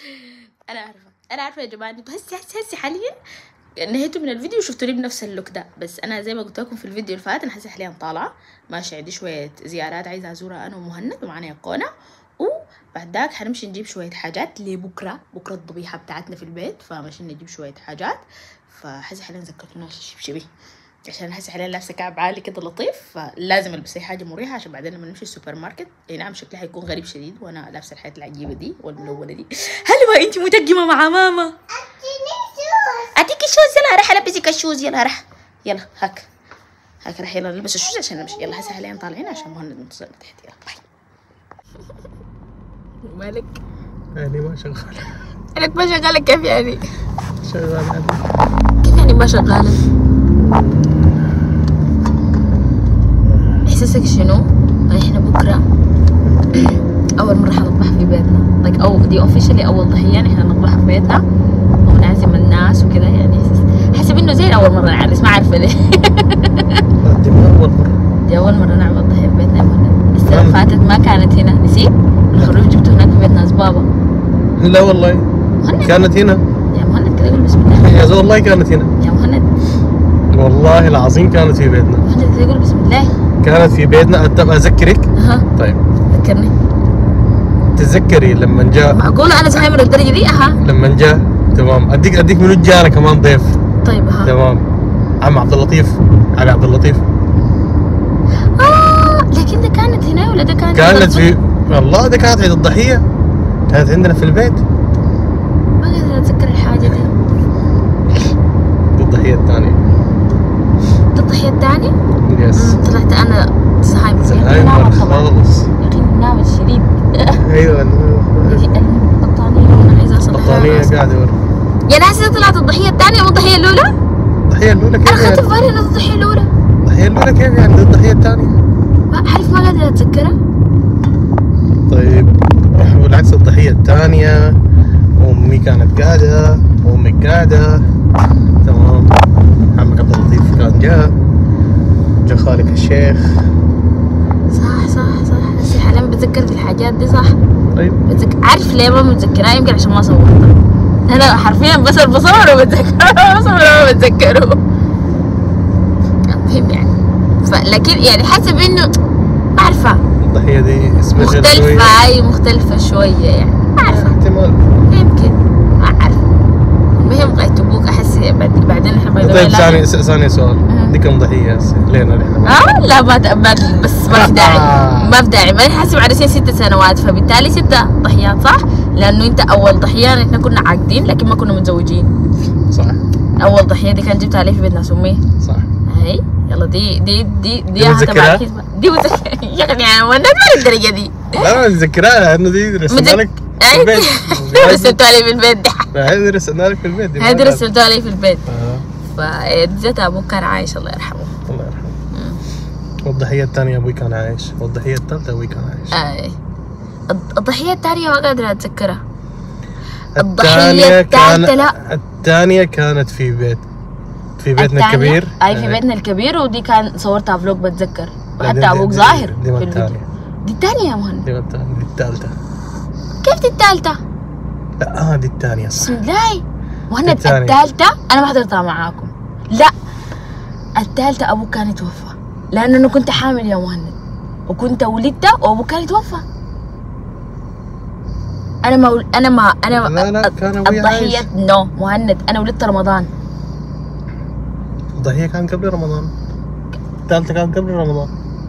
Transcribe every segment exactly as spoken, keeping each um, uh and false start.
انا عارفه انا عارفه يا جماعه، انتوا هسي هسي هسي حاليا نهيتوا من الفيديو وشفتوني بنفس اللوك ده، بس انا زي ما قلت لكم في الفيديو اللي فات انا هسي حاليا طالعه ماشي، عندي شويه زيارات عايزه ازورها انا ومهند ومعانا يقونه، وبعد ذاك حنمشي نجيب شويه حاجات لبكره، بكره الضبيحه بتاعتنا في البيت، فماشي نجيب شويه حاجات. فحسي حاليا ذكرتونا الشبشبي عشان حسي حاليا لابسه كعب عالي كده لطيف، فلازم البس اي حاجه مريحه عشان بعدين لما نمشي السوبر ماركت. اي نعم شكلها حيكون غريب شديد وانا لابسه الحاجات العجيبه دي والملونه دي. هل انت متقمه مع ماما؟ اديك الشوز، يلا راح البسك الشوز، يلا راح يلا هاك هاك راح يلا نلبس الشوز عشان نمشي. يلا هسه حاليا طالعين عشان مهند منتظرنا تحت. يلا باي. مالك؟ يعني ما شغاله. انك ما شغاله كيف يعني؟ شغاله كيف يعني ما شغاله؟ احساسك شنو؟ احنا بكره اول مره حنطبخ في بيتنا، like او دي اوفيشلي اول ضحيه احنا نطبخ في بيتنا ونعزم الناس وكذا، يعني احساس حسب انه زي اول مره نعرس، ما عارفه ليه. دي اول مره دي اول مره نعمل ضحيه في بيتنا يا مهند. السنه اللي فاتت ما كانت هنا، نسيت؟ الخروف جبته هناك في بيت ناس بابا. لا والله مهند كانت هنا يا مهند كده، قول بسم الله. يا زول والله كانت هنا يا مهند والله العظيم كانت في بيتنا. مهند كده قول بسم الله. كانت في بيتنا. ابغى اذكرك. اها طيب ذكرني. تتذكري لما جاء؟ معقوله انا زهايمر الدرجه دي؟ اها لما جاء تمام. اديك اديك منو جانا كمان ضيف. طيب اها تمام. عم عبد اللطيف، علي عبد اللطيف. اه لكن ده كانت هنا ولا ده كانت؟ كانت في والله ده كانت عيد الضحيه، كانت عندنا في البيت. ما قادرة اتذكر الحاجه دي. دي الضحيه الثانيه. ده الضحيه الثانيه؟ يس. طلعت انا زهايمر. زهايمر خالص يا اخي نام الشديد. ايوه البطانيه وانا عايزه اصلحها. البطانيه قاعده ورا. يا ناس طلعت الضحيه الثانيه مو الضحيه الاولى؟ الضحيه الاولى كيف انا يعني؟ اخذت في بالي انها الضحيه الاولى. الضحيه الاولى كيف يعني؟ الضحيه الثانيه ما اعرف، ما قادره اتذكرها. طيب بالعكس الضحيه الثانيه امي كانت قاعده وامك قاعده. تمام. عمك عبد اللطيف كان جاء جا خالك الشيخ. صح صح صح هسه حاليا بتذكر في الحاجات دي صح. طيب بتذكر. عارف ليه ما متذكرها؟ يمكن عشان ما صورتها. انا حرفيا بس بصوره وبتذكره بصوره وبتذكره. المهم يعني ف... لكن يعني حسب انه ما عارفه الضحيه دي اسمها مختلفه. اي مختلفه شويه يعني ما عارفه. احتمال يمكن ما عارفه. المهم غاية تبوك احس بعدين احنا طيب ثاني ثاني سؤال. دي كم ضحيه هسه لينا نحن؟ اه لا ما تأمل بس ما في داعي. ما في داعي. ما نحاسب على سن ست سنوات فبالتالي ست ضحيات صح؟ لانه انت اول ضحيه احنا كنا عاقدين لكن ما كنا متزوجين. صح. اول ضحيه دي كانت جبتها عليه في بيت ناس امي. صح. هي يلا دي دي دي دي دي متذكرها؟ دي متذكرها يا اخي يعني ما الدرجه دي. لا ما متذكرها لانه دي رسمنا لك في البيت. رسمتها لي في البيت دي. هذه رسمنا لك في البيت. هذه رسمتها لي في البيت. اه فجتها ابوك كان عايش الله يرحمه. الله يرحمه. والضحيه الثانيه ابوي كان عايش، والضحيه الثالثه ابوي كان عايش. اي الضحيه الثانيه ما قادره اتذكرها. الضحيه الثالثه لا الثانيه كانت في بيت في بيتنا الكبير. اي في بيتنا الكبير ودي كان صورتها فلوج بتذكر وحتى ابوك ظاهر دي في الفيديو. دي الثانيه يا مهند. دي الثانيه. دي الثالثه. كيف دي الثالثه؟ لا اه دي الثانيه صح. بسم الله مهند. الثالثه انا ما حضرتها معاكم. لا الثالثه ابوك كان يتوفى لانه انا كنت حامل يا مهند وكنت ولدت وابوك كان يتوفى. انا ما ول... انا ما انا لا لا كان ابوي عايش. الضحيه نو مهند انا ولدت رمضان. الضحيه كان قبل رمضان. الثالثه كان قبل رمضان.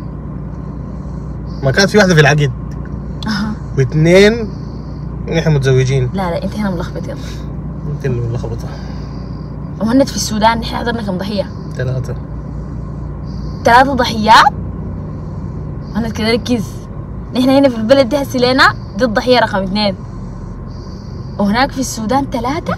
ما كانت في واحده في العقد. اها واثنين نحن متزوجين. لا لا انت هنا ملخبط. يلا انت اللي ملخبطه. مهند في السودان نحن حضرنا كم ضحيه؟ ثلاثه. ثلاثه ضحيات؟ مهند كده ركز. نحن هنا في البلد دي هسه لنا دي الضحيه رقم اثنين وهناك في السودان ثلاثه.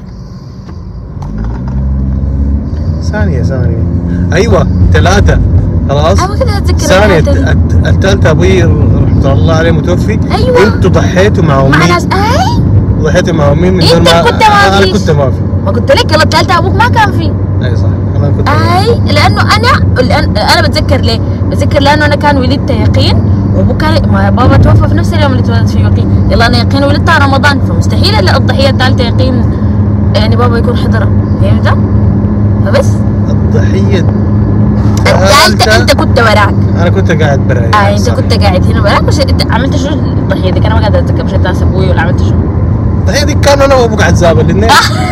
ثانيه ثانيه ايوه ثلاثه خلاص. انا كده اتذكر ثانيه. الثالثه ابوي رحمه الله عليه متوفي. ايوه انتوا ضحيتوا مع امي. مع ناس اي ضحيتوا مع امي من غير ما كنت ما انا كنت ما في. ما قلت لك يلا الثالثه ابوك ما كان في. اي صح انا كنت اي لانه انا انا بتذكر ليه؟ بتذكر لانه انا كان ولدت يقين وبكره ما بابا توفى في نفس اليوم اللي اتولدت فيه يقين، يلا انا يقين ولدتها رمضان، فمستحيل الا الضحيه الثالثه يقين يعني بابا يكون حضرها، فهمت؟ فبس الضحيه الثالثه انت كنت وراك. انا كنت قاعد براي. اه انت كنت قاعد هنا وراك. بس انت عملت شو الضحيه دي؟ انا ما قادره اتذكر، مشيت ناس ابوي ولا عملت شو؟ الضحيه دي كان انا وابوك عزابه الاثنين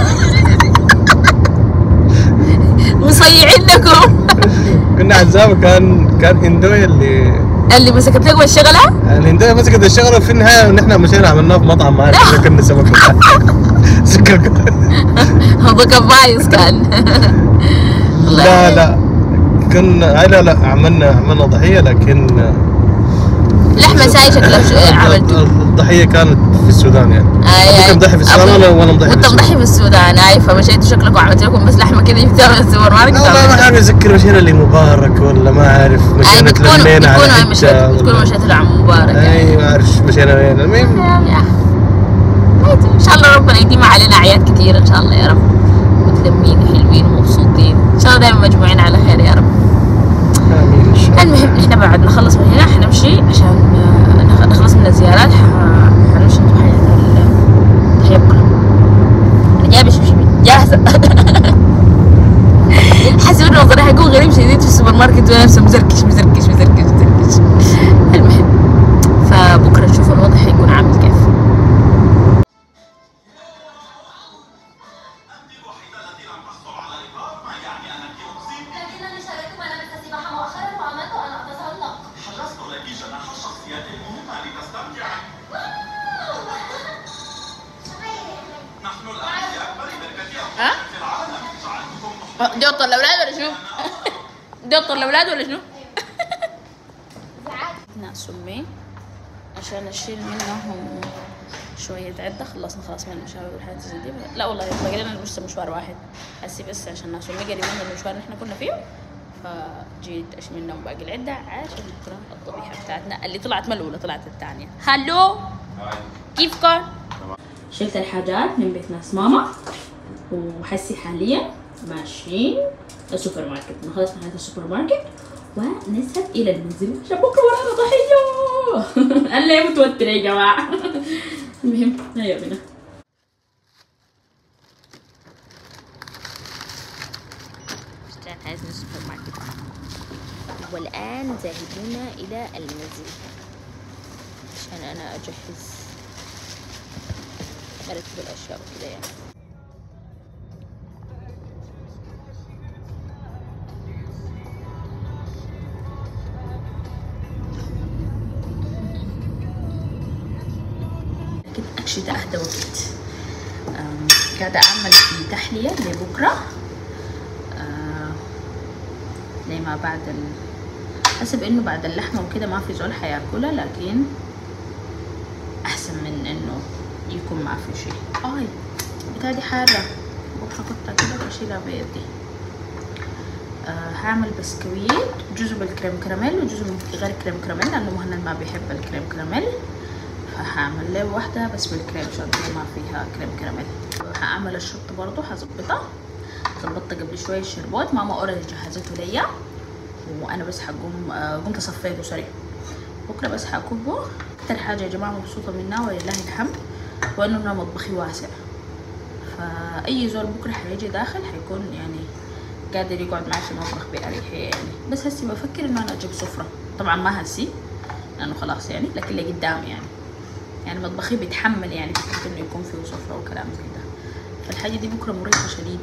مصيعين لكم. كنا عزابه. كان كان هندوي اللي اللي مسكت لكم الشغله؟ الهندويه مسكت الشغله، وفي النهايه ونحن مشينا عملناه في مطعم، ما اعرف كنا سمك سكك. هذا كان بايظ كان. لا لا كنا لا لا عملنا عملنا ضحيه، لكن لحمه ساي شكلها عملتوا. الضحيه كانت في السودان يعني. اي انت مضحي في السودان وانا وانا مضحي في السودان. انت مضحي في السودان. اي فمشيتوا شكلكم عملت لكم بس لحمه كذا جبتوها من السوبر ماركت. والله ما حابب اذكر مشينا لمبارك ولا ما اعرف مشينا تلمينا على حته. بتكونوا مشيتوا لعم مبارك. اي ما اعرف مشينا وين. المهم ان شاء الله ربنا يديم علينا اعياد كثير ان شاء الله يا رب، متلمين وحلوين ومبسوطين ان شاء الله، دائما مجموعين على خير يا رب. امين ان شاء الله. المهم احنا بعد نخلص من هنا حنمشي عشان نخلص من الزيارات، حنمشي نروح الضحيه بكره. انا جايبه شبشبي جاهزه. حاسه انه صراحه حيكون غريب شديد في السوبر ماركت وانا لابسه مزركش مزركش مزركش مزركش. المهم فبكره نشوف الوضع حيكون عامل كيف. دي قطة الأولاد ولا شنو؟ دي قطة الأولاد ولا شنو؟ ناس أمي عشان أشيل منهم شوية عدة. خلصنا خلاص من المشاوير والحاجات زي دي. لا والله باقي لنا لسه مشوار واحد هسي، بس عشان ناس أمي قريبين من المشوار اللي احنا كنا فيه، فجيت أشيل منهم باقي العدة عشان بكرة الطبيخة بتاعتنا اللي طلعت ملولة طلعت الثانية. هلو كيفكم؟ شلت الحاجات من بيت ناس ماما، وحسي حاليا ماشيين السوبر ماركت. نخلص نهاية السوبر ماركت ونذهب إلى المنزل عشان بكرة ورانا ضحية. أنا ليه متوترة يا جماعة. المهم هيا بنا. اشترينا السوبر ماركت والآن ذاهبون إلى المنزل عشان أنا أجهز أرتب الأشياء وكذا يعني. أكشد أهدى وقت. قاعدة أعمل في تحلية لبكرة لما بعد ال... حسب إنه بعد اللحمة وكده ما في زول حياكلها، لكن أحسن من إنه يكون ما في شيء. آي بتاع دي حارة بروح أحطها كده وأشيلها بيدي. أه هعمل بسكويت جزء بالكريم كراميل وجزء غير كريم كراميل، لأنه مهند ما بيحب الكريم كراميل، فهعمل له واحدة بس بالكريم عشان ما فيها كريم كراميل. هعمل الشطة برضو هظبطها، ظبطتها قبل شوية الشربات، ماما اوريدي جهزته ليا وانا بس حقوم قمت صفيته سريع. بكره بس حكبه. اكتر حاجة يا جماعة مبسوطة منها ولله الحمد وانه انا مطبخي واسع، فاي زول بكره حيجي داخل حيكون يعني قادر يقعد معي في المطبخ بأريحية يعني. بس هسي بفكر انه انا اجيب سفرة، طبعا ما هسي لانه خلاص يعني، لكن اللي قدامي يعني يعني مطبخي بيتحمل يعني فكرة انه يكون فيه سفرة وكلام زي ده. فالحاجة دي بكرة مريحة شديد.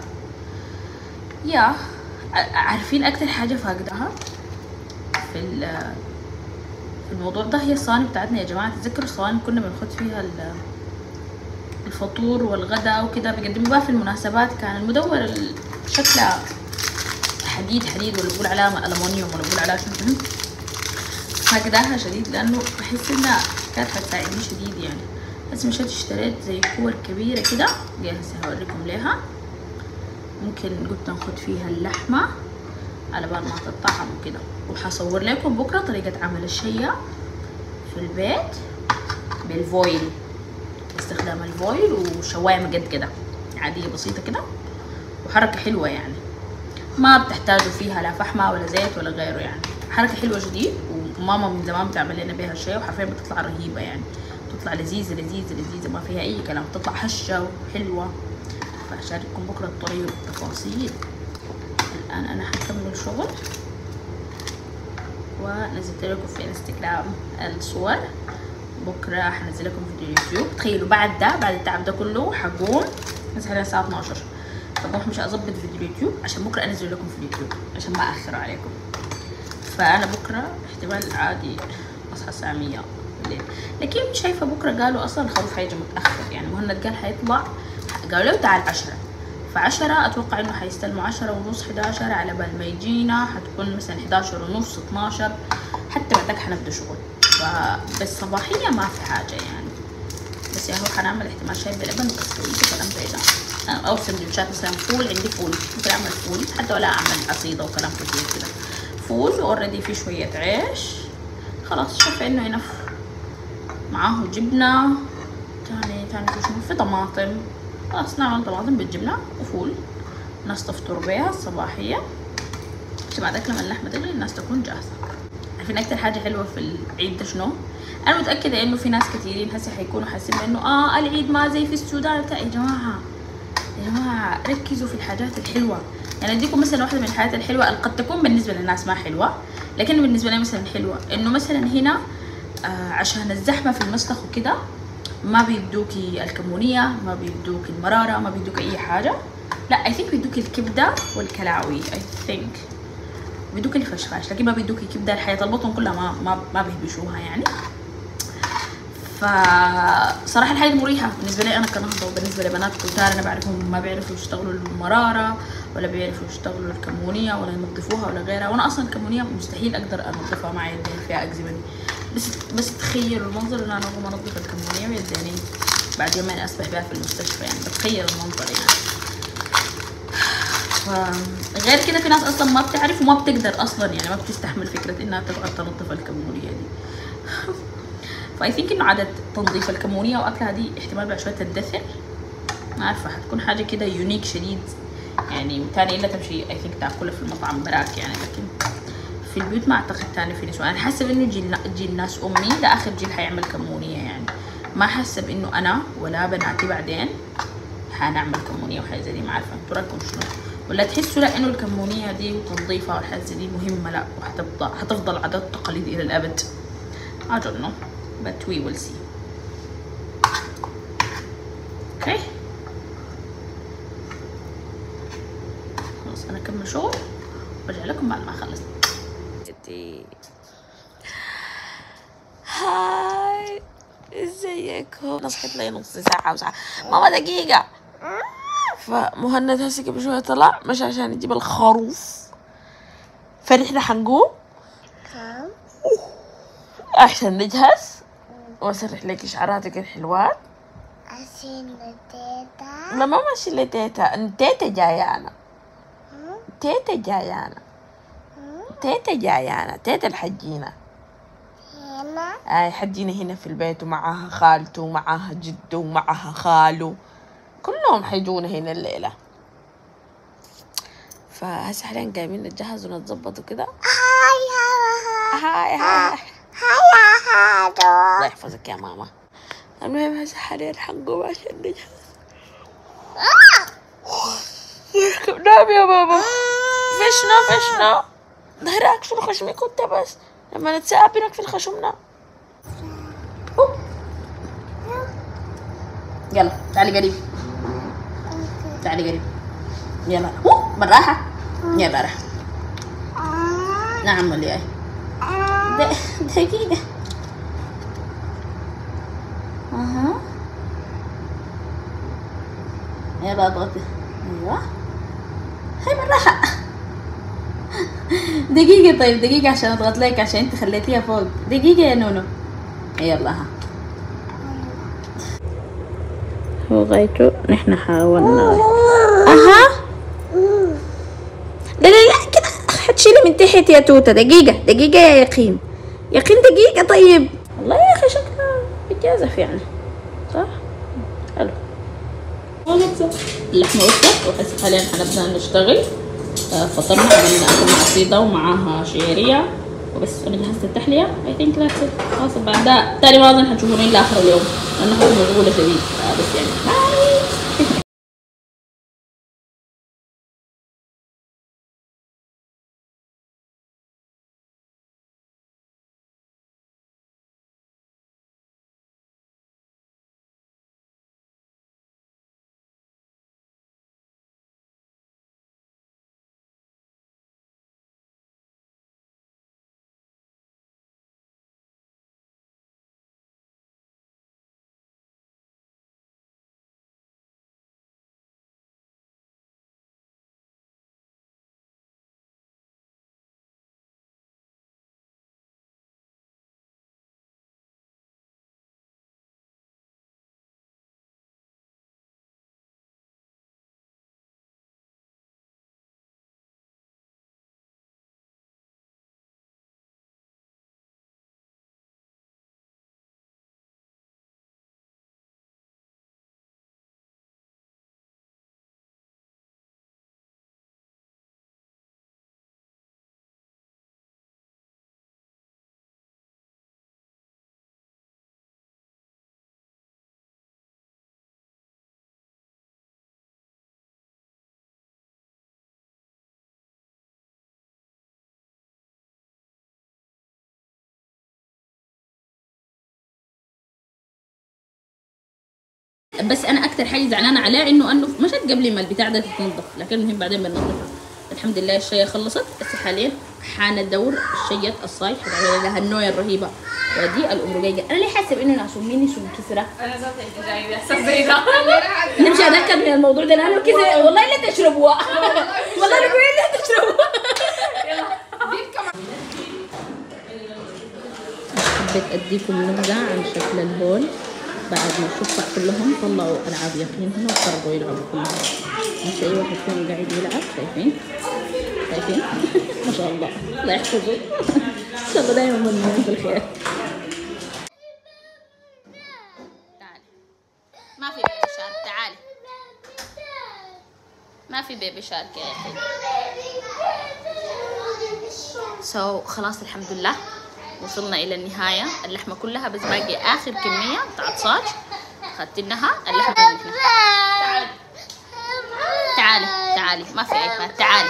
يا عارفين اكتر حاجة فاقدها في في الموضوع ده هي الصواني بتاعتنا يا جماعة. تتذكروا الصواني كنا بنخد فيها الفطور والغداء وكده، بيقدموا بها في المناسبات، كان المدور شكلها حديد حديد ولا بقول عليها ألمونيوم ولا بقول عليها شنو. فاقداها شديد لانه بحس انها كانت حتساعدني شديد يعني. بس مشيت اشتريت زي كور كبيره كده جاهزه هوريكم ليها، ممكن قلت ناخد فيها اللحمه على بال ما تطعم وكده. وحصور لكم بكره طريقه عمل الشيا في البيت بالفويل، باستخدام الفويل وشوايه مقدقده عاديه بسيطه كده، وحركه حلوه يعني، ما بتحتاجوا فيها لا فحمه ولا زيت ولا غيره يعني. حركه حلوه جديد، وماما من زمان بتعمل لنا بيها الشيء، وحرفيا بتطلع رهيبه يعني، بتطلع لذيذه لذيذه لذيذه ما فيها اي كلام، بتطلع هشه وحلوه. فاشارككم بكره الطريقه بالتفاصيل. الان انا حكمل شغل، ونزلت لكم في انستغرام الصور. بكره حنزل لكم فيديو يوتيوب. تخيلوا بعد ده، بعد التعب ده كله حقوم مثلا على الساعه اتناشر، فبروح مش اظبط فيديو اليوتيوب عشان بكره انزل لكم في اليوتيوب عشان ما اخر عليكم. فانا بكره احتمال عادي اصحى الساعه مية بالليل، لكن شايفه بكره قالوا اصلا الخروف هيجي متاخر، يعني مهند قال حيطلع، قالوا له تعال عشرة، فعشرة اتوقع انه حيستلموا عشرة ونص حداشر، على بال ما يجينا حتكون مثلا حداشر ونص اتناشر، حتى بعدك حنبدا شغل. فبس صباحيه ما في حاجه يعني، بس يا هو حنعمل احتمال شاي بلبن وبسكويت وكلام زي ده، او سندوتشات مثلا فول، عندي فول ممكن اعمل فول، حتى ولا اعمل عصيده وكلام كتير كده، فول واوريدي في شويه عيش خلاص. شايفه انه ينف معاه جبنه، تاني تاني في شنو، في طماطم، خلاص نعمل طماطم بالجبنه وفول، الناس تفطر بيها الصباحيه عشان بعدك لما اللحمه تغلي الناس تكون جاهزه. عارفين اكتر حاجه حلوه في العيد ده شنو؟ انا متاكده انه في ناس كثيرين هسه حيكونوا حاسين انه اه العيد ما زي في السودان. يا جماعه يا جماعه ركزوا في الحاجات الحلوه. يعني اديكم مثلا واحده من الحاجات الحلوه اللي قد تكون بالنسبه للناس ما حلوه، لكن بالنسبه لي مثلا حلوه، انه مثلا هنا آه عشان الزحمه في المسلخ وكده ما بيدوكي الكمونيه، ما بيدوكي المراره، ما بيدوكي اي حاجه. لا اي ثينك بيدوكي الكبده والكلاوي، اي ثينك بيدوكي الفشفاش، لكن ما بيدوكي كبده. الحياه البطن كلها ما ما ما بيهبشوها يعني. فصراحه الحاجه مريحه بالنسبه لي انا كنهضه، وبالنسبه لبنات كتار انا بعرفهم ما بيعرفوا يشتغلوا المراره ولا بيعرفوا يشتغلوا الكمونيه ولا ينظفوها ولا غيرها، وانا اصلا الكمونيه مستحيل اقدر انظفها مع يدين فيها اكزيمني. بس بس تخيلوا المنظر ان انا اقوم انظف الكمونيه بيديني بعد يومين اصبح بها في المستشفى، يعني بتخيل المنظر يعني. غير كده في ناس اصلا ما بتعرف وما بتقدر اصلا، يعني ما بتستحمل فكره انها تقعد تنظف الكمونيه دي. فاي ثينك انه عاده تنظيف الكمونيه واكلها دي احتمال بعد شويه تدثر، ما عارفه حتكون حاجه كده يونيك شديد يعني، تاني الا تمشي اي ثينك تاكلها في المطعم براك يعني، لكن في البيوت ما اعتقد تاني في نسوان. انا حاسه انه جيل جيل ناس امي ده اخر جيل حيعمل كمونيه يعني، ما حاسه بانه انا ولا بناتي بعدين حنعمل كمونيه وحاجه زي دي. ما عارفه انتوا رايكم شنو، ولا تحسوا لا انه الكمونيه دي وتنظيفها والحاجات دي مهمه، لا وحتفضل حتفضل عادات وتقاليد الى الابد. I don't know but we will see. اوكي خلاص انا اكمل شغل وارجع لكم بعد ما اخلص. هاي ازيكم؟ انا صحيت لي نص ساعه وساعه ماما دقيقه. فمهند هسه قبل شويه طلع مش عشان يجيب الخروف، فنحن حنقوم عشان نجهز واسرح لك شعراتك الحلوات. عشان تيتا لا ما ماشي لتيتا، تيتا جايانا، تيتا جايانا، تيتا جايانا، تيتا الحجينا هنا. اي حجينا هنا في البيت، ومعاها خالته ومعاها جده ومعاها خاله، كلهم حيجونا هنا الليلة. فهسه حاليا قايمين نتجهز ونتظبط وكده. هاي هاي هاي هاي هاي هادو. الله يحفظك يا ماما. المهم هسه حاليا حنقوم عشان نجهز. نام يا بابا. فشنا فشنا ظهرك شنو خشمي كنت بس لما نتساعد بينك في الخشمنا. يلا تعالي قريب، تعالي قريب يلا. بالراحة يلا راح. نعم ولا ايه؟ دقيقة. اها يلا اضغطي. ايوه هاي بالراحة. دقيقة طيب دقيقة عشان اضغط لك عشان انت خليتيها فوق. دقيقة يا نونو. يلا ها هو غايته نحن حاولنا. اها لا لا لا كده حتشيلي من تحت يا توته. دقيقة دقيقة يا يقين، يقين دقيقة. طيب والله يا اخي شكلها بتجازف يعني صح؟ حلو. اللحمة وصلت وحس حاليا حنبدأ نشتغل. فطرنا عملنا أكلنا عصيدة ومعاها شعرية وبس انا جهزت التحليه. اي ثينك ذاتس ات. خلاص بعد ده تاني ما اظن حتشوفوني الا اخر اليوم لانه هو مشغوله شديد. بس يعني باي. بس انا اكثر حاجه زعلانه عليه انه انه مشت قبل ما البتاع ده تتنظف، لكن المهم بعدين بننظفها. الحمد لله الشيء خلصت. هسه حاليا حان دور الشيط الصايح حتعمل لها النويه الرهيبه ودي الامرجيجه. انا ليه حاسب انه ناس مني سو كسره؟ انا ذاتي انت جاي احساس زي ده. نمشي اتاكد من الموضوع ده لانه كذا والله لا تشربوها. والله نقول لا تشربوها. حبيت اديكم نبذه عن شكل الهول بعد ما الشفع كلهم طلعوا العاب يقين هنا وقرروا يلعبوا كلهم. مش اي واحد فيهم قاعد يلعب. شايفين شايفين ما شاء الله الله يحفظه. ان شاء الله دايما منهم بالخير. تعالي ما في بيبي شارك. تعالي ما في بيبي شارك يا اخي. سو so, خلاص الحمد لله وصلنا الى النهايه. اللحمه كلها بس باقي اخر كميه بتاعت صاج اخذتنها. اللحمه تعالي تعالي تعالي ما في ايباد. تعالي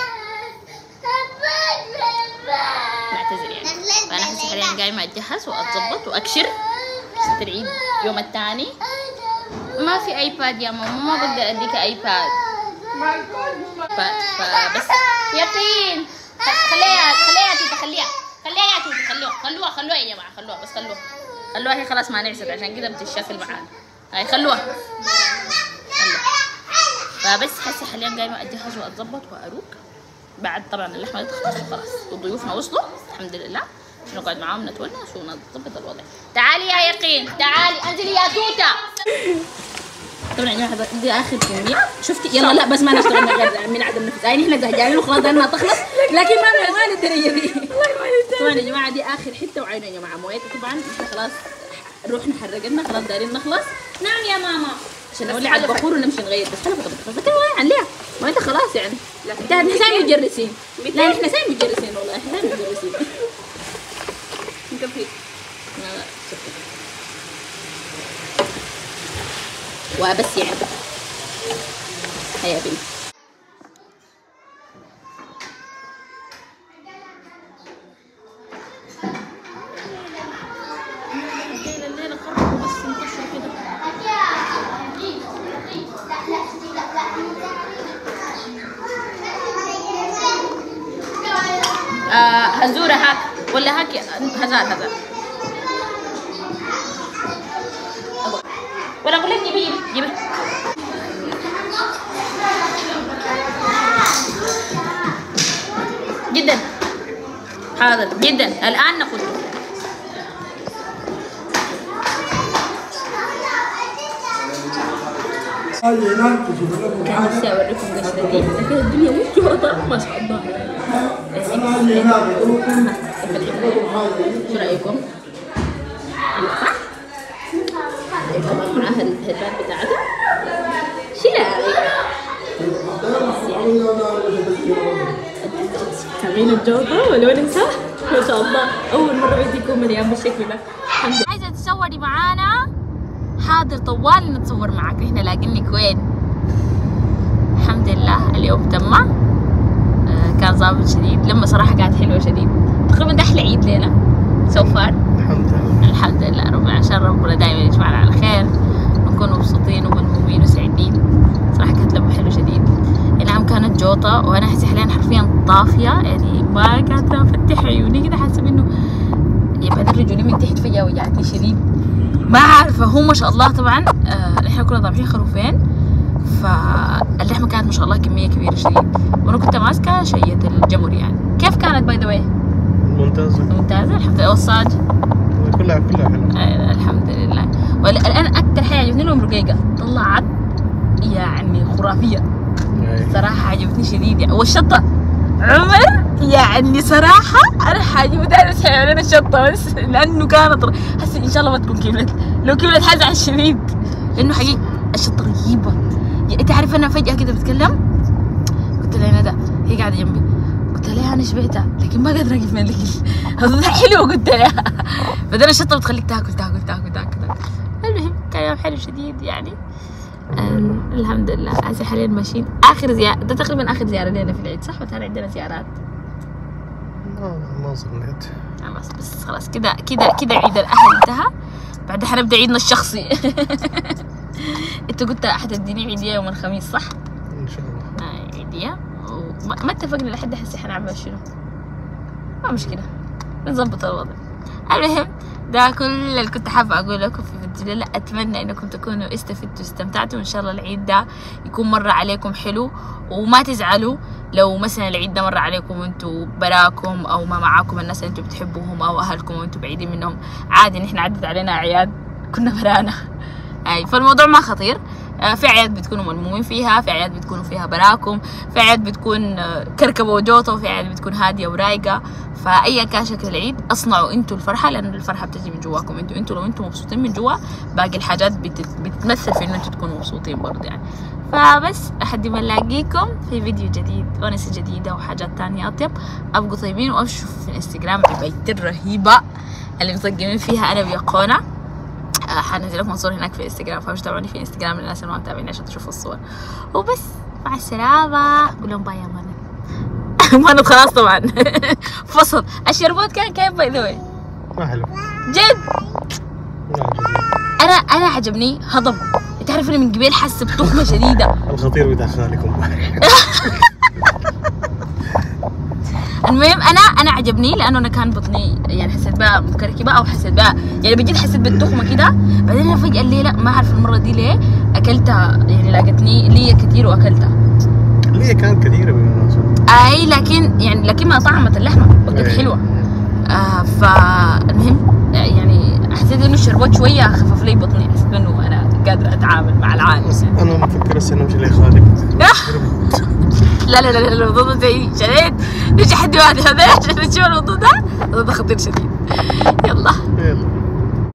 نعتذر يعني. فانا هسه حاليا قايمه اتجهز واتظبط واكشر ست العيد يوم الثاني. ما في ايباد يا ماما ما بقدر اديك ايباد. فبس يقين خليها خليها تيتا خليها خليها يا توتي خلوها خلوها خلوها يا جماعه خلوها بس خلوها خلوها هي خلاص ما نعست عشان كده بتتشكل معانا. هاي خلوها خلوها. فبس هسه حاليا قايمه اتجهز واتظبط واروق بعد طبعا اللحمه تخلص وخلاص وضيوفنا وصلوا الحمد لله عشان نقعد معاهم نتونس ونظبط الوضع. تعالي يا يقين تعالي انزلي يا توته. طبعا يا جماعه دي اخر كميه. شفتي يلا لا بس ما نشتغل من غير من عدم نفس. يعني احنا زهقانين وخلاص بدنا تخلص لكن ما ما للدرجه دي. طبعا يا جماعه دي اخر حته وعينه يا جماعه مويته. طبعا احنا خلاص روحنا حرقنا خلاص دايرين نخلص. نعم يا ماما عشان نولع على البخور ونمشي نغير بس حلو بس لكن وين عليها ما انت خلاص يعني. انت احنا ساي مجرسين. لا احنا ساي مجرسين والله احنا ساي مجرسين. نكفي لا لا وبس يعني هيا بنت. الليلة قربوا بس نكشر كده. آه هزورة هاك ولا هاك هزار هزار ولا اقول لك جيبي جيبي جدا حاضر جدا الان ناخذ. كان نفسي اوريكم قشرتي لكن الدنيا مش جوطة ما شاء الله. شو رايكم؟ طبعا معاها الهيدبات بتاعتها شيلها يعني. سامعين الجوطة ولو ننسى ما شاء الله اول مره بيتي يكون مليان بالشكل ده. الحمد لله. عايزه تتصوري معانا؟ حاضر طوالي نتصور معاك. احنا لاقينك وين؟ الحمد لله اليوم تم. آه كان ظابط شديد، لما صراحه كانت حلوه شديد. تقريبا ده احلى عيد لنا سو فار. الحمد لله الحمد لله رب العالمين. عشان ربنا دائما يجمعنا على خير، نكون مبسوطين وملمومين وسعيدين. صراحه كانت لمه حلوه شديد. العام كانت جوطه وانا احس حاليا حرفيا طافيه، يعني ما قادره افتح عيوني كده، حاسه انه يبقى رجلي من تحت فجاه وجعتني شديد. ما عارفه هو ما شاء الله طبعا. آه احنا كنا ذابحين خروفين، فاللحمه كانت ما شاء الله كميه كبيره شديد، وانا كنت ماسكه شية الجمر. يعني كيف كانت باي ذا واي؟ ممتازه ممتازه الحمد لله. والصاج كلها كلها حلوه. آه الحمد لله. والان اكثر حاجه عجبتني لهم رقيقه، طلعت يعني خرافيه صراحه، عجبتني شديد يعني. والشطه عمر يعني صراحه انا حاجبت انا بس حيوانين الشطه بس، لانه كانت حسيت ان شاء الله ما تكون كملت، لو كملت حزعل شديد، لانه حقيقي الشطه رهيبه. يعني انت عارف انا فجاه كده بتكلم، قلت لها ندى هي قاعده جنبي، قلت لها انا شبعتها لكن ما قادره اقف من الاكل. هذا حلو قلت لها. بعدين الشطه بتخليك تاكل تاكل تاكل تاكل تاكل. المهم كان يوم حلو شديد يعني. الحمد لله. هسه حاليا ماشيين اخر زياره، ده تقريبا اخر زياره لنا في العيد صح؟ ولا عندنا زيارات؟ ما ما ظنيت. بس بس خلاص كده كده كده عيد الاهل انتهى، بعدها حنبدا عيدنا الشخصي. انت قلت حتديني عيديه يوم الخميس صح؟ ان شاء الله. آه عيديه. وما اتفقنا لحد هسه حنعمل شنو؟ ما مشكله نظبط الوضع. المهم ده كل اللي كنت حابه اقول لكم في فيديو. لا اتمنى انكم تكونوا استفدتوا واستمتعتوا، وان شاء الله العيد ده يكون مره عليكم حلو، وما تزعلوا لو مثلا العيد ده مره عليكم وانتوا براكم او ما معاكم الناس اللي انتوا بتحبوهم او اهلكم وانتوا بعيدين منهم. عادي نحن عدت علينا اعياد كنا برانا يعني، فالموضوع ما خطير. في اعياد بتكونوا ملمومين فيها، في اعياد بتكونوا فيها براكم، في اعياد بتكون كركبه وجوطه، وفي اعياد بتكون هاديه ورايقه. فايا كان شكل العيد اصنعوا انتوا الفرحه، لان الفرحه بتجي من جواكم انتوا. انتوا لو انتوا مبسوطين من جوا باقي الحاجات بتتمثل في انه انتوا تكونوا مبسوطين برضه يعني. فبس لحد ما نلاقيكم في فيديو جديد، ونسه جديده وحاجات تانية اطيب. ابقوا طيبين، وابشروا في الانستغرام البيت الرهيبه اللي مصقمين فيها انا ويقونا. حنزل لكم صور هناك في الانستغرام، فمش تابعوني في الانستغرام للناس اللي ما متابعيني عشان تشوفوا الصور. وبس مع السلامه. قول لهم باي يا مانا. مانا خلاص طبعا. فصل. الشربات كان كيف باي ذا واي؟ ما حلو جد. انا انا عجبني هضم. تعرف اني من قبل حاسه بتخمه شديده. الخطير بتاع خالكم. المهم انا انا عجبني لانه انا كان بطني يعني حسيت بها مكركبه او حسيت بها يعني بجد حسيت بالتخمه كده. بعدين انا فجاه الليله ما اعرف المره دي ليه اكلتها، يعني لاقتني لي كثير واكلتها. ليه كانت كثيره بالمناسبه. اي لكن يعني لكن ما طعمت اللحمه وكانت حلوه. آه فالمهم يعني حسيت انه الشربات شويه خفف لي بطني، حسيت انه انا قادره اتعامل مع العالم. انا مفكر هسه نمشي لخالك. لا لا لا الموضوع ده زي شديد. نجي حد واحد هذا عشان نشوف الموضوع ده، الموضوع ده خطير شديد. يلا